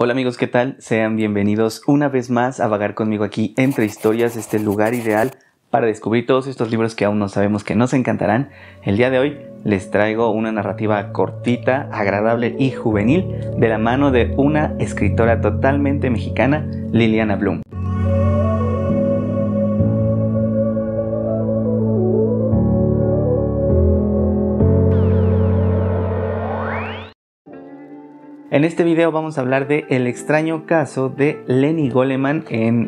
Hola amigos, ¿qué tal? Sean bienvenidos una vez más a vagar conmigo aquí entre historias, este lugar ideal para descubrir todos estos libros que aún no sabemos que nos encantarán. El día de hoy les traigo una narrativa cortita, agradable y juvenil de la mano de una escritora totalmente mexicana, Liliana Bloom. En este video vamos a hablar de El extraño caso de Lenny Goleman.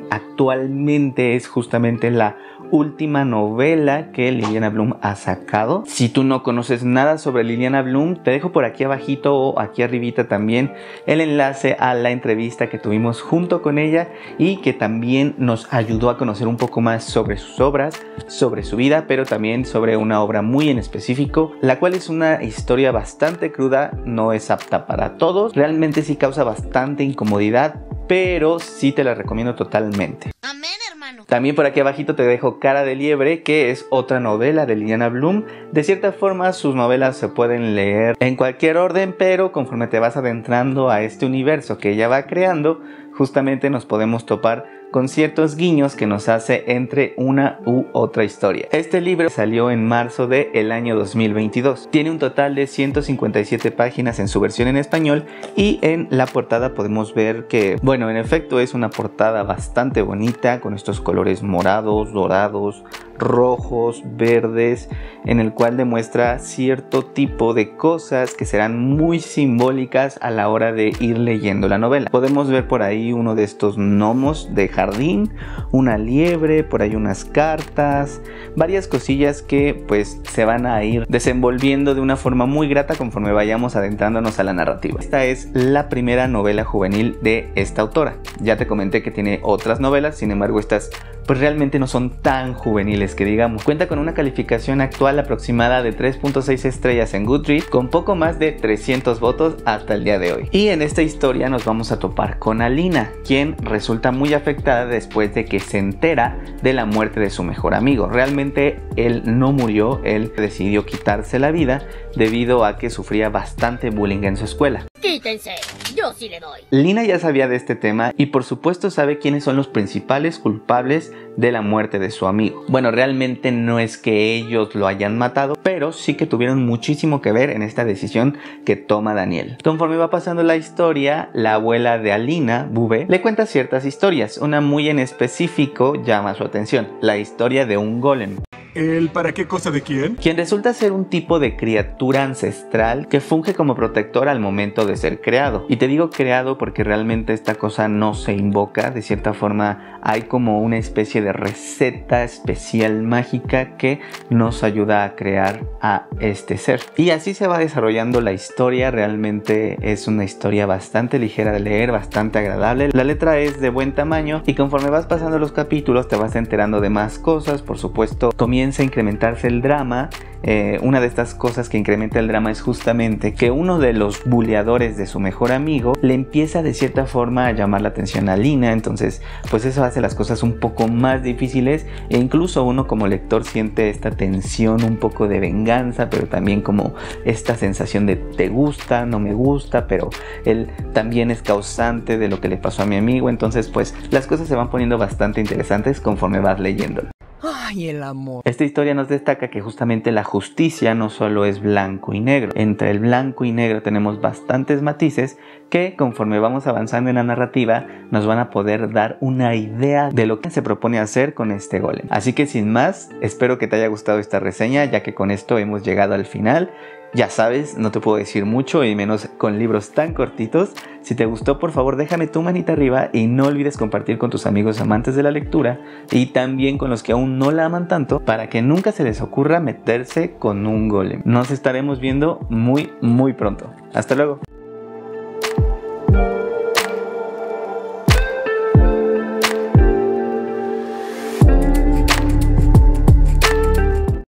Actualmente es justamente la última novela que Liliana Bloom ha sacado. Si tú no conoces nada sobre Liliana Bloom, te dejo por aquí abajito o aquí arribita también el enlace a la entrevista que tuvimos junto con ella y que también nos ayudó a conocer un poco más sobre sus obras, sobre su vida, pero también sobre una obra muy en específico, la cual es una historia bastante cruda, no es apta para todos, realmente sí causa bastante incomodidad, pero sí te la recomiendo totalmente. Amén, hermano. También por aquí abajito te dejo Cara de Liebre, que es otra novela de Liliana Bloom. De cierta forma sus novelas se pueden leer en cualquier orden, pero conforme te vas adentrando a este universo que ella va creando, justamente nos podemos topar con ciertos guiños que nos hace entre una u otra historia. Este libro salió en marzo del año 2022. Tiene un total de 157 páginas en su versión en español y en la portada podemos ver que, bueno, en efecto es una portada bastante bonita con estos colores morados, dorados, rojos, verdes, en el cual demuestra cierto tipo de cosas que serán muy simbólicas a la hora de ir leyendo la novela. Podemos ver por ahí uno de estos gnomos de jardín, una liebre, por ahí unas cartas, varias cosillas que pues se van a ir desenvolviendo de una forma muy grata conforme vayamos adentrándonos a la narrativa. Esta es la primera novela juvenil de esta autora. Ya te comenté que tiene otras novelas, sin embargo estas pues realmente no son tan juveniles que digamos. Cuenta con una calificación actual aproximada de 3.6 estrellas en Goodreads, con poco más de 300 votos hasta el día de hoy. Y en esta historia nos vamos a topar con Alina, quien resulta muy afectada después de que se entera de la muerte de su mejor amigo. Realmente él no murió, él decidió quitarse la vida debido a que sufría bastante bullying en su escuela. Quítense, yo sí le doy. Lina ya sabía de este tema y por supuesto sabe quiénes son los principales culpables de la muerte de su amigo. Bueno, realmente no es que ellos lo hayan matado, pero sí que tuvieron muchísimo que ver en esta decisión que toma Daniel. Conforme va pasando la historia, la abuela de Alina, Bube, le cuenta ciertas historias. Una muy en específico llama su atención, la historia de un golem. ¿El para qué cosa de quién? Quien resulta ser un tipo de criatura ancestral que funge como protector al momento de ser creado. Y te digo creado porque realmente esta cosa no se invoca, de cierta forma hay como una especie de receta especial mágica que nos ayuda a crear a este ser. Y así se va desarrollando la historia, realmente es una historia bastante ligera de leer, bastante agradable. La letra es de buen tamaño y conforme vas pasando los capítulos te vas enterando de más cosas, por supuesto comienza a incrementarse el drama. Una de estas cosas que incrementa el drama es justamente que uno de los buleadores de su mejor amigo le empieza de cierta forma a llamar la atención a Lina, entonces pues eso hace las cosas un poco más difíciles e incluso uno como lector siente esta tensión un poco de venganza, pero también como esta sensación de te gusta, no me gusta, pero él también es causante de lo que le pasó a mi amigo, entonces pues las cosas se van poniendo bastante interesantes conforme vas leyéndolo. Ay, el amor. Esta historia nos destaca que justamente la justicia no solo es blanco y negro. Entre el blanco y negro tenemos bastantes matices que conforme vamos avanzando en la narrativa nos van a poder dar una idea de lo que se propone hacer con este golem. Así que sin más, espero que te haya gustado esta reseña, ya que con esto hemos llegado al final. Ya sabes, no te puedo decir mucho y menos con libros tan cortitos. Si te gustó, por favor déjame tu manita arriba y no olvides compartir con tus amigos amantes de la lectura y también con los que aún no la aman tanto para que nunca se les ocurra meterse con un golem. Nos estaremos viendo muy pronto. Hasta luego.